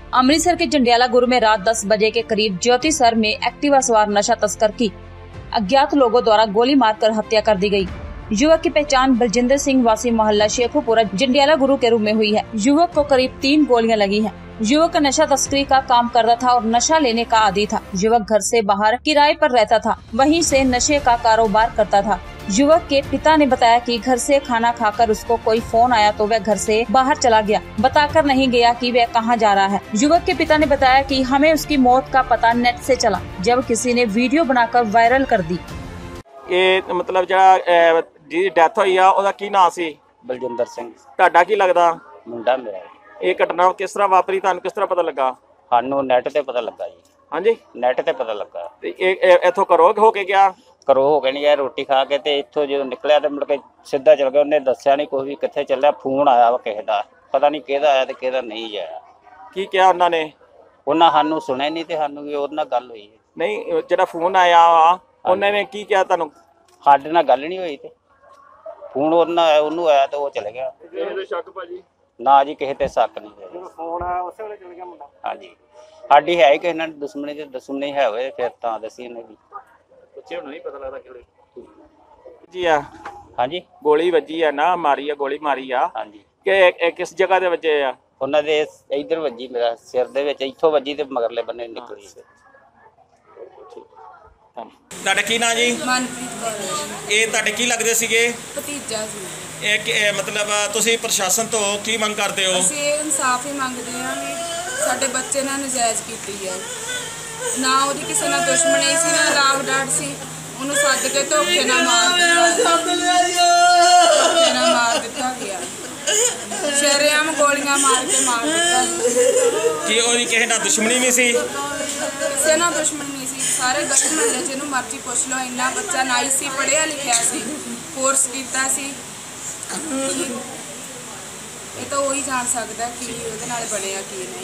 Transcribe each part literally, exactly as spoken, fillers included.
अमृतसर के जंडियाला गुरु में रात दस बजे के करीब ज्योति सर में एक्टिवा सवार नशा तस्कर की अज्ञात लोगों द्वारा गोली मारकर हत्या कर दी गई। युवक की पहचान बलजिंदर सिंह वासी मोहल्ला शेखुपुरा जंडियाला गुरु के रूप में हुई है। युवक को करीब तीन गोलियां लगी हैं। युवक नशा तस्करी का काम करता था और नशा लेने का आदी था। युवक घर से बाहर किराए पर रहता था, वहीं से नशे का कारोबार करता था। युवक के पिता ने बताया कि घर से खाना खाकर उसको कोई फोन आया तो वह घर से बाहर चला गया, बताकर नहीं गया कि वह कहां जा रहा है। युवक के पिता ने बताया कि हमें उसकी मौत का पता नेट से चला, जब किसी ने वीडियो बनाकर वायरल कर दी। ये मतलब ਜਿਹੜਾ ਜਿਹਦੀ ਡੈਥ ਹੋਈ ਆ ਉਹਦਾ ਕੀ ਨਾਂ ਸੀ? ਬਲਜਿੰਦਰ ਸਿੰਘ। ਤੁਹਾਡਾ ਕੀ ਲੱਗਦਾ? ਮੁੰਡਾ ਮੇਰਾ। ਇਹ ਘਟਨਾ ਕਿਸ ਤਰ੍ਹਾਂ ਵਾਪਰੀ, ਤੁਹਾਨੂੰ ਕਿਸ ਤਰ੍ਹਾਂ ਪਤਾ ਲੱਗਾ? ਸਾਨੂੰ ਨੈਟ ਤੇ ਪਤਾ ਲੱਗਾ ਜੀ। ਹਾਂਜੀ, ਨੈਟ ਤੇ ਪਤਾ ਲੱਗਾ। ਤੇ ਇਹ ਇੱਥੋਂ ਘਰੋਂ ਹੋ ਕੇ ਗਿਆ? ਘਰੋਂ ਹੋ ਕੇ ਨਹੀਂ ਗਿਆ, ਰੋਟੀ ਖਾ ਕੇ ਤੇ ਇੱਥੋਂ ਜਦੋਂ ਨਿਕਲਿਆ ਤੇ ਮੁੜ ਕੇ ਸਿੱਧਾ ਚਲ ਗਿਆ। ਉਹਨੇ ਦੱਸਿਆ ਨਹੀਂ ਕੋਈ ਵੀ ਕਿੱਥੇ ਚੱਲਿਆ। ਫੋਨ ਆਇਆ ਵਾ ਕਿਸੇ ਦਾ, ਪਤਾ ਨਹੀਂ ਕਿਹਦਾ ਆਇਆ ਤੇ ਕਿਹਦਾ ਨਹੀਂ ਆਇਆ। ਕੀ ਕਿਹਾ ਉਹਨਾਂ ਨੇ? ਉਹਨਾਂ ਸਾਨੂੰ ਸੁਣਿਆ ਨਹੀਂ ਤੇ ਸਾਨੂੰ ਵੀ ਉਹਦੇ ਨਾਲ ਗੱਲ ਹੋਈ ਨਹੀਂ। ਜਿਹੜਾ ਫੋਨ ਆਇਆ ਵਾ ਉਹਨਾਂ ਨੇ ਕੀ ਕਿਹਾ ਤੁਹਾਨੂੰ? ਸਾਡੇ ਨਾਲ ਗੱਲ ਨਹੀਂ ਹੋਈ ਤੇ ਫੋਨ ਉਹਨਾਂ ਉਹਨੂੰ ਆਇਆ ਤੇ ਉਹ ਚਲੇ ਗਿਆ। ਕਿਸੇ ਤੇ ਸ਼ੱਕ ਭਾਜੀ? ਨਾ ਜੀ, ਕਿਸੇ ਤੇ ਸ਼ੱਕ ਨਹੀਂ। ਜਦੋਂ ਫੋਨ ਆਇਆ ਉਸੇ ਵੇਲੇ ਚਲ ਗਿਆ ਮੁੰਡਾ? ਹਾਂਜੀ, ਸਾਡੀ ਹੈ ਹੀ ਕਿਸੇ ਨਾਲ ਦੁਸ਼ਮਣੀ ਤੇ ਦੁਸ਼ਮਣੀ ਹੈ ਹੋਵੇ ਫਿਰ ਤਾਂ ਦੱਸੀ ਇਹਨੇ ਵੀ। ਬੱਚੇ ਨੂੰ ਨਹੀਂ ਪਤਾ ਲੱਗਦਾ ਕਿਹੜੇ ਜੀ ਆ। ਹਾਂਜੀ, ਗੋਲੀ ਵੱਜੀ ਆ ਨਾ, ਮਾਰੀ ਆ, ਗੋਲੀ ਮਾਰੀ ਆ। ਹਾਂਜੀ, ਕਿ ਕਿਸ ਜਗ੍ਹਾ ਤੇ ਵੱਜੇ ਆ? ਉਹਨਾਂ ਦੇ ਇੱਧਰ ਵੱਜੀ, ਮੇਰਾ ਸਿਰ ਦੇ ਵਿੱਚ ਇੱਥੋਂ ਵੱਜੀ ਤੇ ਮਗਰਲੇ ਬੰਨੇ ਨਿਕਲੀ। ਤੁਹਾਡਾ ਕੀ ਨਾਂ ਜੀ? ਮਨਪ੍ਰੀਤ ਕੌਰ। ਇਹ ਤੁਹਾਡੇ ਕੀ ਲੱਗਦੇ ਸੀਗੇ? ਭਤੀਜਾ ਸੀ। ਇਹ ਕਿ- ਇਹ ਮਤਲਬ ਤੁਸੀਂ ਪ੍ਰਸ਼ਾਸਨ ਤੋਂ ਕੀ ਮੰਗ ਕਰਦੇ ਹੋ? ਅਸੀਂ ਇਹ ਇਨਸਾਫ ਹੀ ਮੰਗਦੇ ਹਾਂ ਵੀ ਸਾਡੇ ਬੱਚੇ ਨਾਲ ਨਜਾਇਜ਼ ਕੀਤੀ ਹੈ। ਨਾ ਉਹਦੀ ਕਿਸੇ ਨਾਲ ਦੁਸ਼ਮਣੀ ਸੀ, ਨਾ ਲਾਗ ਡਾਟ ਸੀ। ਉਹਨੂੰ ਸੱਦ ਕੇ ਧੋਖੇ ਨਾਲ ਮਾਰ ਦਿੱਤਾ ਧੋਖੇ ਨਾਲ ਮਾਰ ਦਿੱਤਾ ਗਿਆ। ਸ਼ਰੇਆਮ ਗੋਲੀਆਂ ਮਾਰ ਕੇ ਮਾਰ ਦਿੱਤਾ। ਕੀ ਉਹਦੀ ਕਿਸੇ ਨਾਲ ਦੁਸ਼ਮਣੀ ਵੀ ਸੀ? ਕਿਸੇ ਨਾਲ ਦੁਸ਼ਮਣੀ ਨਹੀਂ ਸੀ। ਸਾਰੇ ਗਲੀ ਮੁਹੱਲੇ ਜਿਹਨੂੰ ਮਰਜ਼ੀ ਪੁੱਛ ਲਓ, ਇੰਨਾ ਬੱਚਾ ਨਾਈ ਸੀ, ਪੜ੍ਹਿਆ ਲਿਖਿਆ ਸੀ, ਕੋਰਸ ਕੀਤਾ ਸੀ। ਇਹ ਤਾਂ ਉਹੀ जान सकता है कि ਉਹਦੇ ਨਾਲ ਬਣਿਆ ਕੀ नहीं।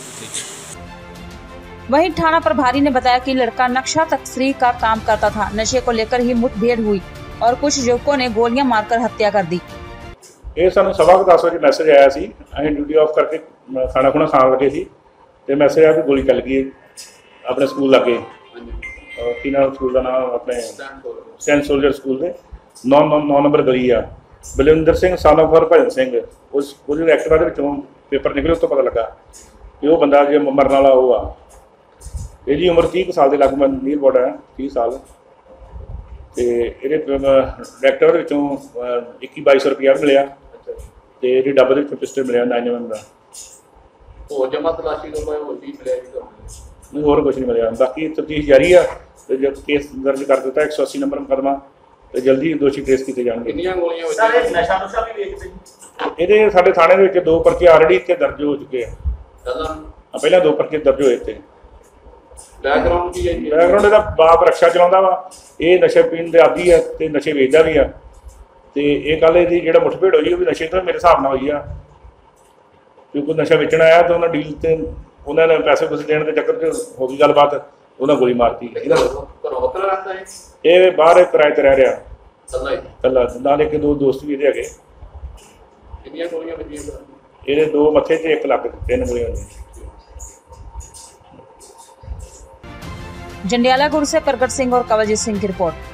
वहीं थाना प्रभारी ने बताया कि लड़का नक्शा तस्करी का काम करता था। नशे को लेकर ही मुठभेड़ हुई और कुछ युवकों ने गोलियां मारकर हत्या कर दी। ਇਹ ਸਾਨੂੰ ਸਵਾ ਕੁ ਦਸ ਵਜੇ ਮੈਸੇਜ ਆਇਆ ਸੀ। ਅਸੀਂ ਡਿਊਟੀ ਆਫ ਕਰਕੇ ਖਾਣਾ ਖੁਣਾ ਖਾਣ ਲੱਗੇ ਸੀ ਤੇ ਮੈਸੇਜ ਆਇਆ ਕਿ ਗੋਲੀ ਚੱਲ ਗਈ ਆਪਣੇ ਸਕੂਲ ਲਾਗੇ। ਕੀ ਨਾਮ ਸਕੂਲ ਦਾ ਨਾਮ? ਆਪਣੇ ਸੈਂਟ ਸੋਲਜਰ ਸਕੂਲ ਦੇ ਨੌ ਨੌ ਨੰਬਰ ਗਲੀ ਆ। ਬਲਵਿੰਦਰ ਸਿੰਘ son of ਹਰਭਜਨ ਸਿੰਘ, ਉਸ ਉਹਦੇ ਐਕਟਿਵਾ ਦੇ ਵਿੱਚੋਂ ਪੇਪਰ ਨਿਕਲੇ। ਉਸ ਤੋਂ ਪਤਾ ਲੱਗਾ ਕਿ ਉਹ ਬੰਦਾ ਜੇ ਮਰਨ ਵਾਲਾ ਉਹ ਆ। ਇਹਦੀ ਉਮਰ ਤੀਹ ਕੁ ਸਾਲ ਦੇ ਲਗਭਗ ਨੀਅਰ ਅਬਾਊਟ ਹੈ, ਤੀਹ ਸਾਲ। ਤੇ ਇਹਦੇ ਐਕਟਿਵਾ ਦੇ ਵਿੱਚੋਂ ਇੱਕੀ ਬਾਈ ਸੌ ਰੁਪਇਆ ਮਿਲਿਆ ਤੇ ਇਹਦੀ ਡੱਬੇ ਦੇ ਵਿੱਚੋਂ ਪਿਸਟਲ ਮਿਲਿਆ ਨਾइन एम एम ਦਾ। ਹੋਰ ਜਮਾ ਤਲਾਸ਼ੀ ਤੋਂ ਕੋਈ ਹੋਰ ਵੀ ਮਿਲਿਆ ਜੀ ਤੁਹਾਨੂੰ? ਨਹੀਂ, ਹੋਰ ਕੁਝ ਨਹੀਂ ਮਿਲਿਆ। ਬਾਕੀ ਤਫਤੀਸ਼ ਜਾਰੀ ਆ ਤੇ ਜਦ ਕੇਸ ਦਰਜ ਕਰ ਦਿੱਤਾ ਇੱਕ ਸੌ अस्सी ਨੰਬਰ ਮੁਕੱਦਮਾ ਤੇ ਜਲਦੀ ਦੋਸ਼ੀ ਟ੍ਰੇਸ ਕੀਤੇ ਜਾਣਗੇ। ਕਿੰਨੀਆਂ ਗੋਲੀਆਂ ਵੱਜੀਆਂ? ਨਸ਼ਾ ਨੁਸ਼ਾ ਵੀ ਵੇਚਦੇ? ਇਹਦੇ ਸਾਡੇ ਥਾਣੇ ਦੇ ਵਿੱਚ ਦੋ ਪਰਚੇ ਆਲਰੇਡੀ ਇੱਥੇ ਦਰਜ ਹੋ ਚੁੱਕੇ ਆ। ਪਹਿਲਾਂ ਪਹਿਲਾਂ ਦੋ ਪਰਚੇ ਦਰਜ ਹੋਏ ਇੱਥੇ। ਬੈਕਗ੍ਰਾਉਂਡ ਕੀ ਹੈ ਜੀ? ਬੈਕਗ੍ਰਾਉਂਡ ਇਹਦਾ ਬਾਪ ਰਕਸ਼ਾ ਚਲਾਉਂਦਾ ਵਾ, ਇਹ ਨਸ਼ੇ ਪੀਣ ਦੇ ਆਦੀ ਹੈ ਤੇ ਨਸ਼ੇ ਵੇਚਦਾ ਵੀ ਆ। ਤੇ ਇਹ ਕੱਲ੍ਹ ਇਹਦੀ ਜਿਹੜਾ ਮੁੱਠਭੇੜ ਹੋਈ ਉਹ ਵੀ ਨਸ਼ੇ ਤੋਂ ਮੇਰੇ ਹਿਸਾਬ ਨਾਲ ਹੋਈ ਆ। ਕਿਉਂਕਿ ਨਸ਼ਾ ਵੇਚਣ ਆਇਆ ਤਾਂ ਉਹਨਾਂ ਡੀਲ ਤੇ ਉਹਨਾਂ ਨੇ ਪੈਸੇ ਕੁਛ ਦੇਣ ਦੇ ਚੱਕਰ 'ਚ ਹੋ ਗਈ ਗੱਲਬਾਤ, ਉਹਨਾਂ ਗੋਲੀ ਮਾਰਤੀ। ਘਰੋਂ ਵੱਖਰਾ ਰਹਿੰਦਾ ਹੈ? ਇਹ ਬਾਹਰ ਕਿਰਾਏ ਤੇ ਰਹਿ ਰਿਹਾ ਇਕੱਲਾ ਹੀ? ਇਕੱਲਾ। ਨਾਲ ਇੱਕ ਦੋ ਦੋਸਤ ਵੀ ਇਹਦੇ ਹੈਗੇ। ਕਿੰਨੀਆਂ ਗੋਲੀਆਂ ਵੱਜੀਆਂ? ਇਹਦੇ ਦੋ ਮੱਥੇ 'ਤੇ ਇੱਕ ਲੱਕ, ਤਿੰਨ ਗੋਲੀਆਂ ਹੋਈਆਂ। जंडियाला गुरु से प्रगट सिंह और कवलजीत सिंह की रिपोर्ट।